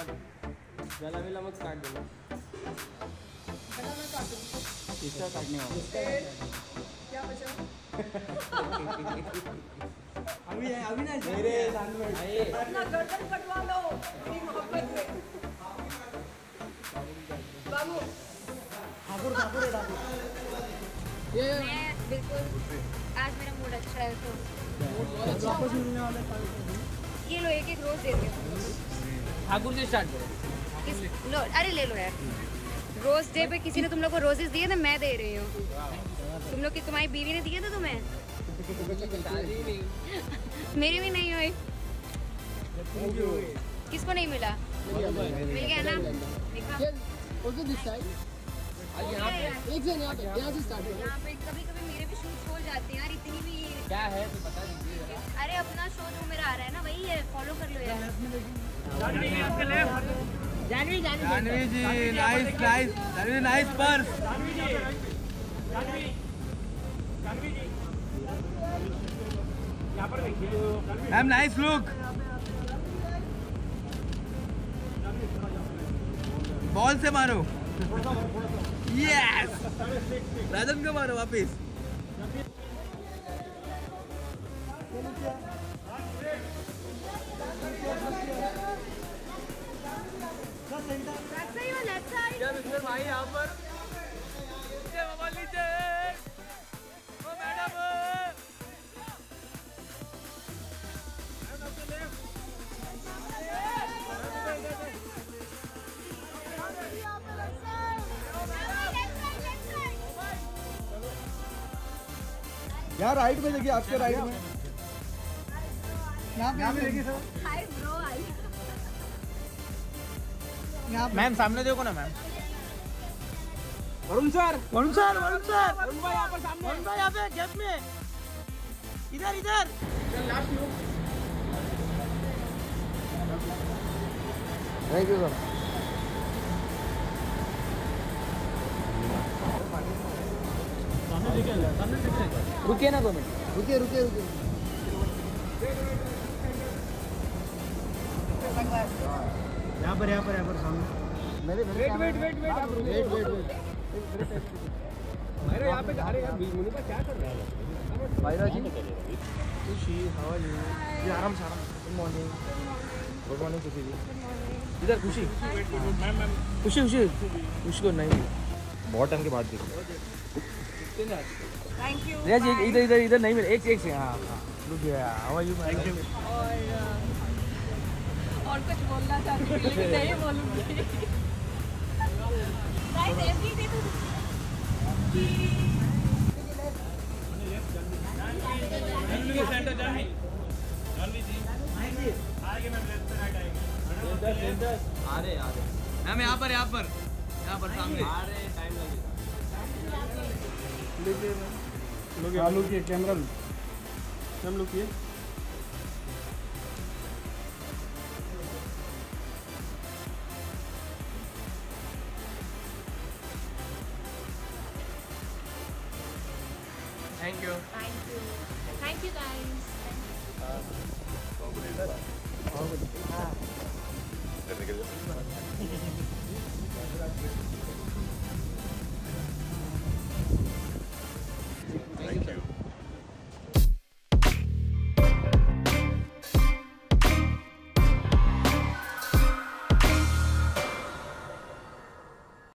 और गला विला मत काट देना। इसका काटने वाला क्या बचा? अभी ना मेरे सामने अपना गर्दन कटवा लो अपनी मोहब्बत में। बाबू ठाकुर ठाकुर है ठाकुर। मैं बिल्कुल आज मेरा मूड अच्छा है तो वापस मिलने वाला ये लो एक रोज देती हूँ। ठाकुर से स्टार्ट करो। लो अरे ले लो यार। रोज डे पे किसी ने तुम लोग को रोजेस दिए थे, मैं दे रही हूँ। तुम लोग की तुम्हारी बीवी ने दिए थे तुम्हें? मेरी भी नहीं हुई। किसको नहीं मिला? मिल गया ना? देखा यहाँ पे कभी कभी मेरे भी शूट हो जाते हैं यार। इतनी भी क्या है तो बता दीजिए। अरे अपना शो जो मेरा आ रहा है ना वही है, फॉलो कर लो यार। Janhvi ji nice Janhvi nice purse. Ma'am nice look. Ball से मारो। यस राजन को मारो वापिस। क्या मिस्टर भाई यहाँ पर मोबाइल लीजिए। ओ मैडम यार राइट में देखिए, आपके राइट में यहाँ पे देखिए सर। हाय ब्रो आई। मैम सामने देखो ना मैम। वरुण सर वरुण भाई यहाँ पर सामने। वरुण भाई यहाँ पे गैप में। इधर थैंक यू सर। रुकिए ना 2 मिनट। रुकिए यहाँ पर सामने मेरे वेट मेरे यहाँ पे अरे यार मुनि पर क्या कर रहा है भाईरा जी खुशी हाउ आर यू? जी आराम से गुड मॉर्निंग खुशी जी। इधर खुशी खुशी को नहीं बहुत टाइम के बाद देखो। Thank you. रिया जी इधर नहीं मिले। एक से हाँ लुक या how are you? Thank you. और कुछ बोलना चाहती हूँ लेकिन नहीं बोलूँगी। गाइस एवरी डे तो मैम यहाँ पर सामने। टाइम लगेगा। लुकिए कैमरा मैम लुकिए। Thank you guys. करने के लिए